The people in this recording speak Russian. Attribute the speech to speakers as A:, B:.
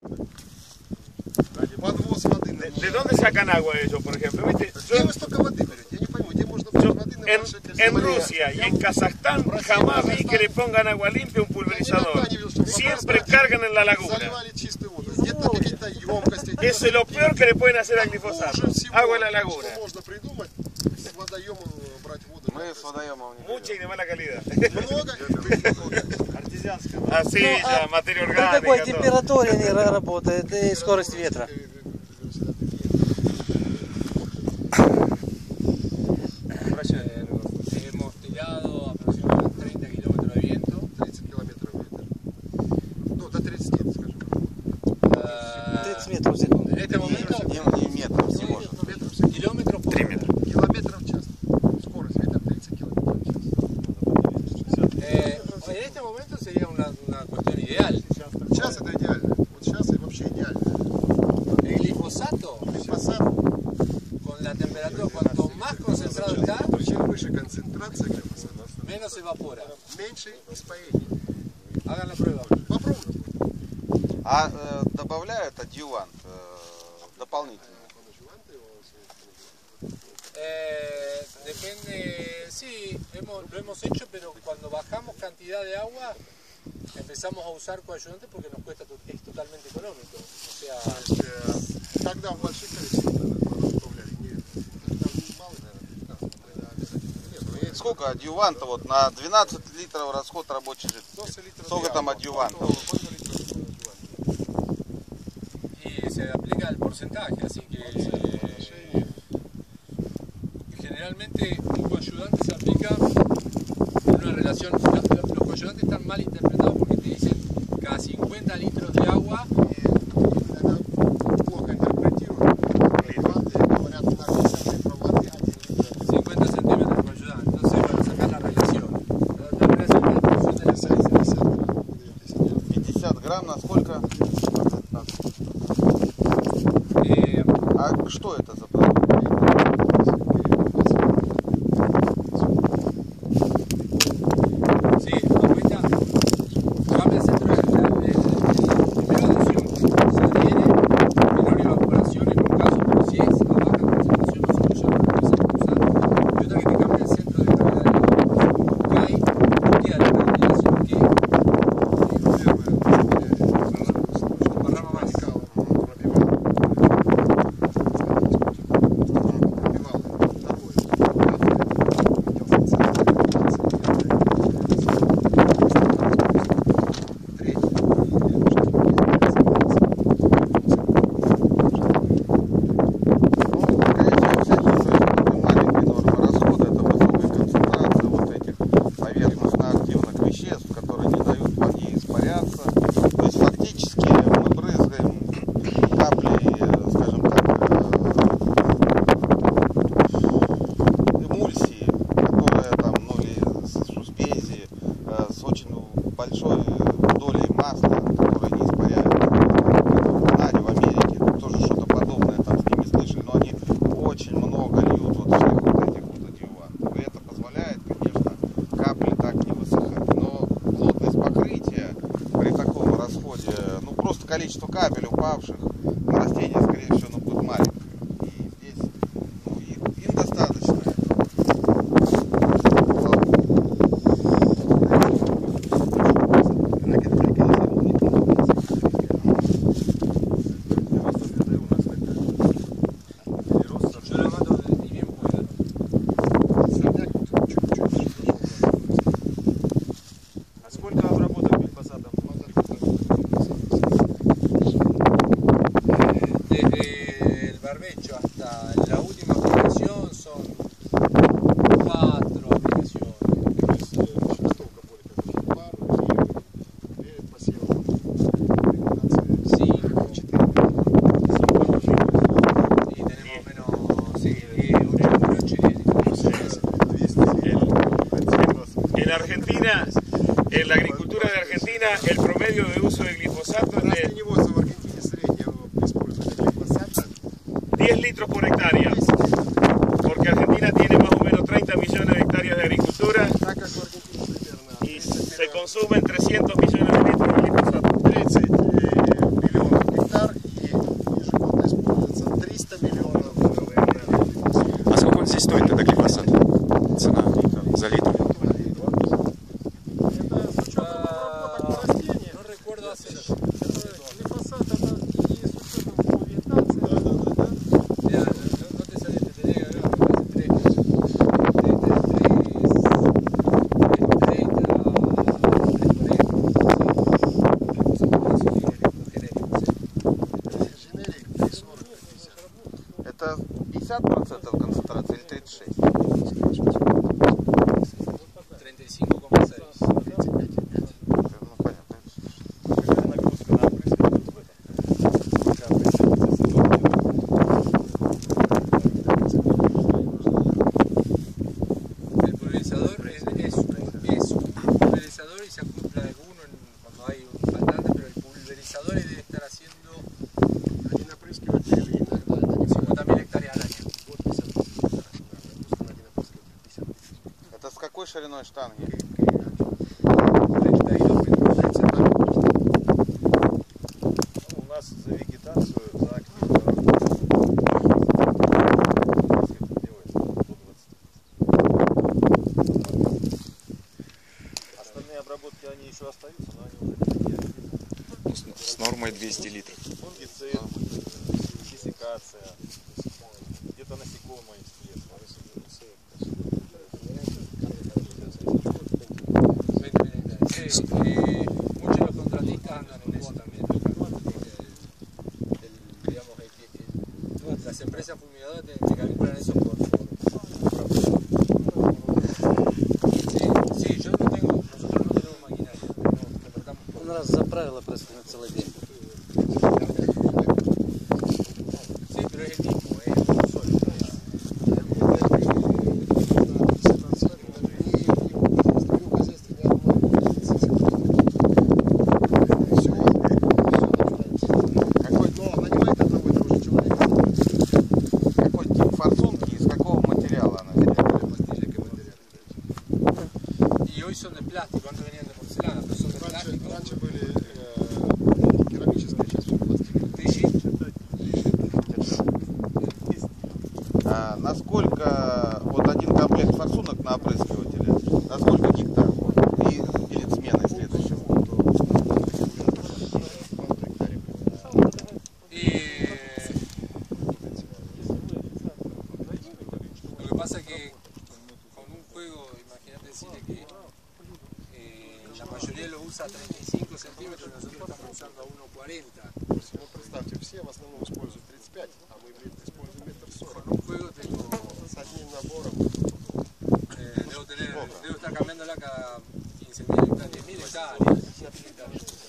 A: Подвоз воды.
B: ¿De dónde sacan agua ellos, por ejemplo? ¿Viste?
A: Где вы столько воды берете? Я не пойму, где можно брать воды на большое количество?
B: En Rusia y en Kazajstán jamás vi que le pongan agua limpia a un pulverizador. Siempre cargan en la laguna.
A: Заливали чистую воду. Где-то какие-то емкости.
B: Eso es lo peor que le pueden hacer al glifosato. Agua en la laguna.
A: Что можно придумать с водоемом брать воду?
C: Мы с водоемом не
B: Mucha y de mala calidad.
A: Много?
B: Артезианская. Así ya, materia
D: При какой
B: orgánica. Todo.
D: температуре они работают и скорость ветра?
E: Hemos tirado aproximadamente 30 kilómetros de viento.
A: 30 километров ветер. Ну, до 30, скажем.
D: 30 метров в секунду.
E: En este momento,
C: не метров всего.
A: Метров в секунду.
E: kilómetros por
B: 3 метра.
A: Километров в час. Скорость ветра 30 километров в час.
E: En este momento sería una cuestión ideal.
A: Сейчас это идеально. Вот сейчас и вообще идеально.
E: El glifosato,
A: Глифосат,
E: con la temperatura, cuanto más concentrado está,
A: чем выше концентрация глифосата,
E: menos evapora.
A: меньше испарение.
E: Hagan la prueba.
A: Попробуйте.
C: А добавляют адъювант дополнительно?
E: Depende, sí, lo hemos hecho, pero cuando bajamos cantidad de agua, empezamos a usar coayudantes porque nos cuesta, es totalmente económico. O sea,
A: Тогда в больших количествах добавляли. Там мало, наверное, 15, но обязательно. Нет,
C: Сколько адъюванта вот на 12 литров расход рабочей жидкости?
A: 12 литров.
C: Сколько там адъювантов?
E: y se aplica el porcentaje, así que generalmente un coayudante se aplica en una relación. Los coayudantes están mal interpretados porque te dicen cada 50 litros de agua.
A: Плохо интерпретируют. Говорят, на 50 литров воды 1 литр.
E: 50 centímetros de coayudante. Entonces, bueno, sacar la relación. La relación de la función de la sal.
C: 50 грамм на сколько? А что это за продукт?
E: Sí, ahorita cambia el centro de la primera adhesión se adhiere, menor evaporación en un caso, pero si es a baja concentración no se puede empezar a usar. Y otra que te cambia el centro de gravedad del agua. Cae, queda la contaminación que parrama más.
C: Большой долей масла, которые не испаряют. В Канаде, в Америке тоже что-то подобное там с ними слышали, но они очень много льют вот всех вот этих вот адъювантов. И это позволяет, конечно, капли так не высыхать. Но плотность покрытия при таком расходе, ну просто количество капель упавших на растения, скорее всего, ну, будет маленькое. И здесь ну, им достаточно.
B: Сколько обработок глифосатом?
E: Desde el barbecho hasta la última aplicación son 4 aplicaciones.
A: Шестовка более как пару, перед посевом.
E: 5,
A: 4.
E: y tenemos menos, sí, un 8
B: En Argentina, en la agricultura de Argentina, el promedio de uso de glifosato es de
A: Растениеводство в Аргентине среднее использование глифосата
B: 10 litros por hectárea, porque Argentina tiene más o menos 30 millones de hectáreas de agricultura
A: так как в Аргентине примерно
B: y se consumen 300 millones de litros de glifosato.
A: 30 миллионов
C: 50% концентрации или 36%?
E: 35,6.
C: Ну, понятно.
B: Какая нагрузка на опрыскиватель в этом? Пока опрыскиватель
E: El pulverizador es un pulverizador y se acopla alguno cuando hay un faltante, pero el pulverizador debe estar haciendo
A: Один опрыскиватель иногда это не
E: 50.000 hectáreas al año.
A: вот 50 тысяч. Нагрузка на один опрыскиватель 50 тысяч.
C: Это с какой шириной штанги?
E: 32 metros.
B: у нас за вегетацию, за активную работу делается до 20. Остальные обработки, они еще остаются, но они уже не активны.
F: С нормой 200 литров.
B: Фунгицид, диссекация, где-то насекомые съест.
E: Muchos de los contratistas andan en eso también. Digamos, las empresas fumigadoras te calculan eso por sí, nosotros no tenemos maquinaria, contratamos por
D: Он раз заправил опрыскиватель на целый день.
E: sí, pero es el mismo, es uno solo.
C: Какой тип форсунки и из какого материала она сделана?
E: Y hoy son de plástico, antes venían de porcelana, pero son de plástico.
A: Раньше были керамические, сейчас все пластик.
C: А насколько вот один комплект форсунок на опрыскивателе, на сколько гектар? И перед сменой следующего?
E: Y lo que pasa es que con un juego, imagínate decirle que la mayoría lo usa a 35 centímetros, nosotros estamos usando a 1,40.
A: Ну, представьте, все в основном используют 35, а мы используем 1,40
E: Con un juego tengo,
A: с одним набором.
E: debo estar cambiándola cada 15.000 hectáreas, 10.000 hectáreas.